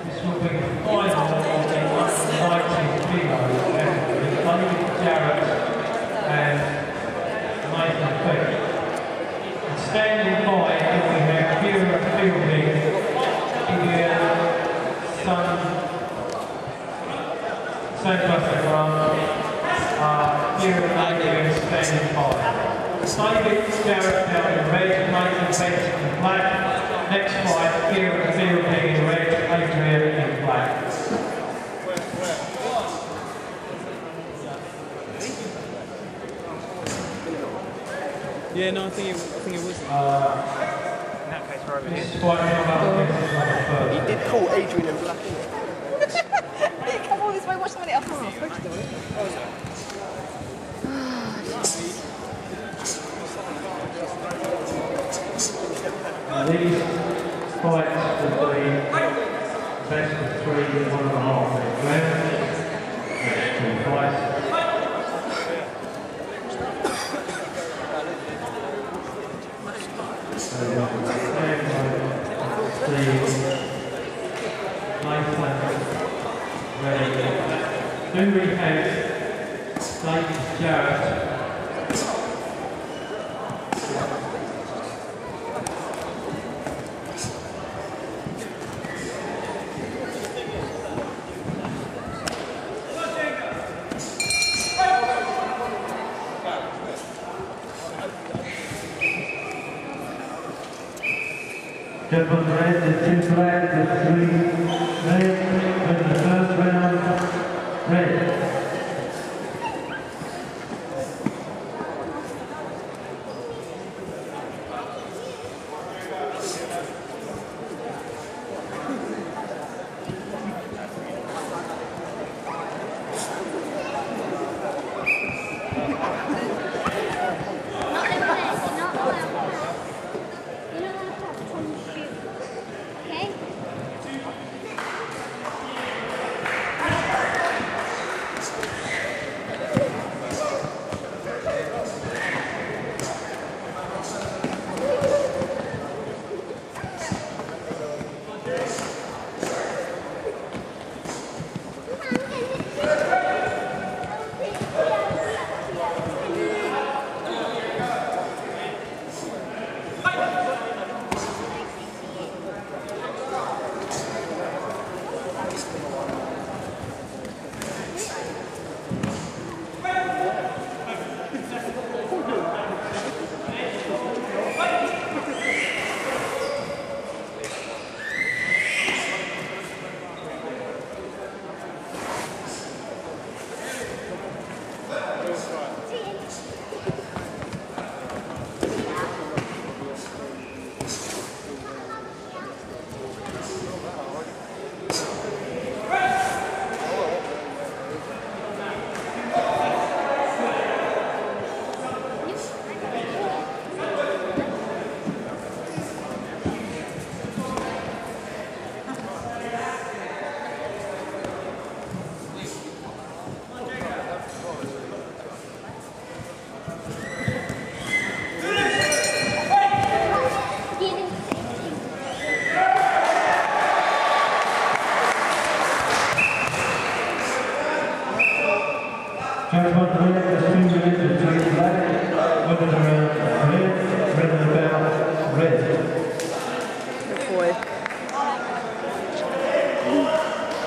This will be the final of the 90 kilos category. David Jarrett and Nathan Peck. And standing by, we have Kira Fielding, India, Sanfrecce Grant, Kira Fielding standing by. David Jarrett now in red, Nathan Peck in black. Next fight, Kira Fielding in red, Adrian in black. Yeah, no, I think it was. In that case, we're over here. He did call Adrian in black, Hey, come all this way, watch somebody else. Oh, I'm supposed to do it. These fights will be best of 3 and 1.5 minute round. That's 2 fights. Then we have David Jarrett. Gentlemen, red, the 2 black, the 3 red, in the first round, red.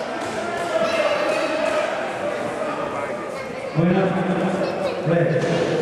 Winner, red.